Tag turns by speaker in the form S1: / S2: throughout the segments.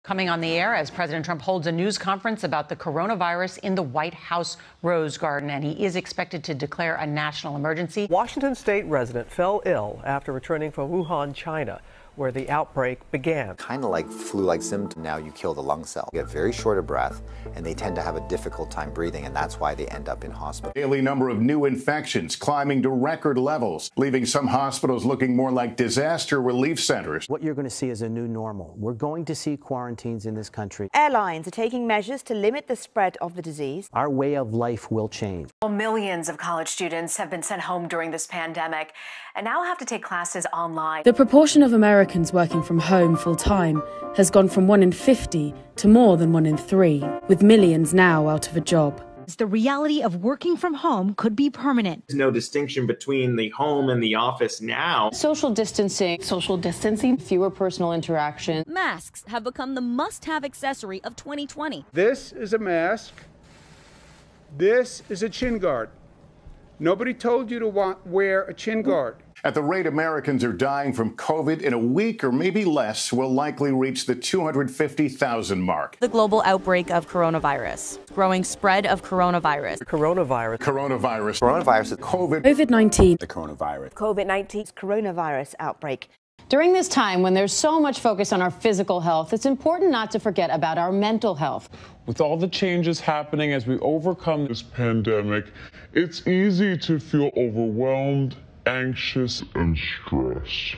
S1: Coming on the air as President Trump holds a news conference about the coronavirus in the White House Rose Garden, and he is expected to declare a national emergency.
S2: Washington state resident fell ill after returning from Wuhan, China, where the outbreak began.
S3: Kind of like flu-like symptoms. Now you kill the lung cell. You get very short of breath, and they tend to have a difficult time breathing, and that's why they end up in hospital.
S4: Daily number of new infections climbing to record levels, leaving some hospitals looking more like disaster relief centers.
S5: What you're going to see is a new normal. We're going to see quarantines in this country.
S6: Airlines are taking measures to limit the spread of the disease.
S5: Our way of life will change.
S7: Well, millions of college students have been sent home during this pandemic and now have to take classes online.
S8: The proportion of Americans working from home full-time has gone from 1 in 50 to more than 1 in 3, with millions now out of a job.
S9: The reality of working from home could be permanent.
S10: There's no distinction between the home and the office now.
S11: Social distancing, fewer personal interaction.
S12: Masks have become the must-have accessory of 2020.
S13: This is a mask. This is a chin guard. Nobody told you to wear a chin guard.
S4: At the rate Americans are dying from COVID, in a week or maybe less, we'll likely reach the 250,000 mark.
S12: The global outbreak of coronavirus. Growing spread of coronavirus.
S2: Coronavirus.
S4: Coronavirus.
S3: Coronavirus.
S8: COVID-19.
S3: The coronavirus.
S6: COVID-19 coronavirus outbreak.
S11: During this time when there's so much focus on our physical health, it's important not to forget about our mental health.
S14: With all the changes happening as we overcome this pandemic, it's easy to feel overwhelmed, anxious, and stressed.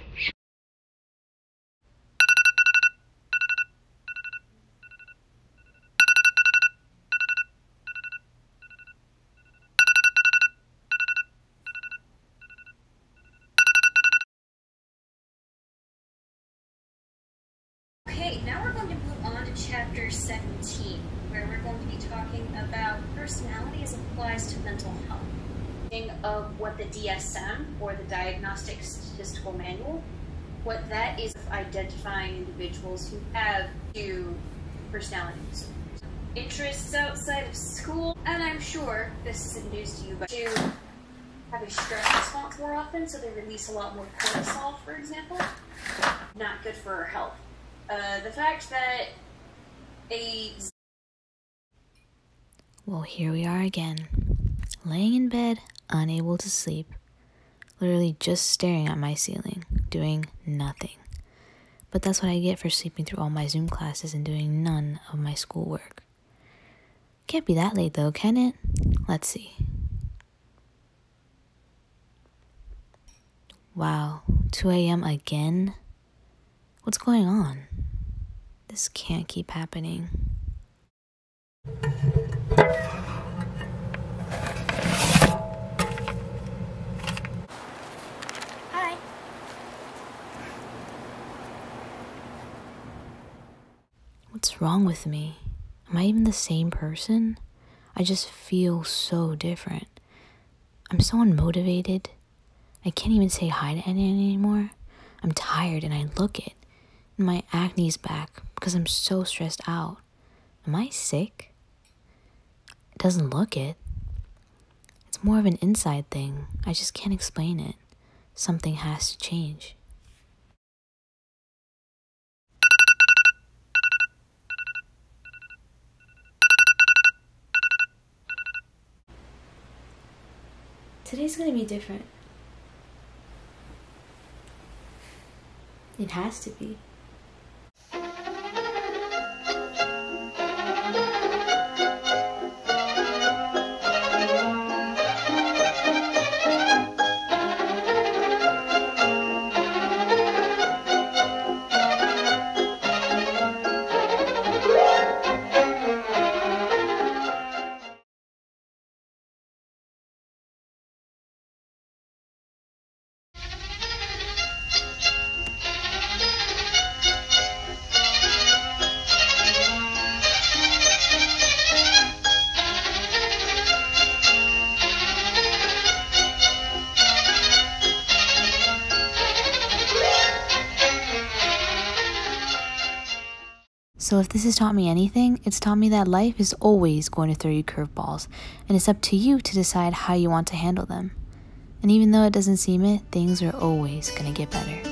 S15: Okay, now we're going to move on to chapter 17, where we're going to be talking about personality as it applies to mental health. Of what the DSM, or the Diagnostic Statistical Manual, what that is, identifying individuals who have two personality disorders. Interests outside of school, and I'm sure this isn't news to you, but to have a stress response more often, so they release a lot more cortisol, for example. Not good for our health. The fact that
S16: Well, here we are again, laying in bed, unable to sleep, literally just staring at my ceiling, doing nothing. But that's what I get for sleeping through all my Zoom classes and doing none of my schoolwork. Can't be that late though, can it? Let's see. Wow, 2 a.m. again? What's going on? This can't keep happening.
S15: Hi.
S16: What's wrong with me? Am I even the same person? I just feel so different. I'm so unmotivated. I can't even say hi to anyone anymore. I'm tired and I look it. And my acne's back because I'm so stressed out. Am I sick? It doesn't look it. It's more of an inside thing. I just can't explain it. Something has to change.
S17: Today's gonna be different. It has to be.
S16: So if this has taught me anything, it's taught me that life is always going to throw you curveballs, and it's up to you to decide how you want to handle them. And even though it doesn't seem it, things are always going to get better.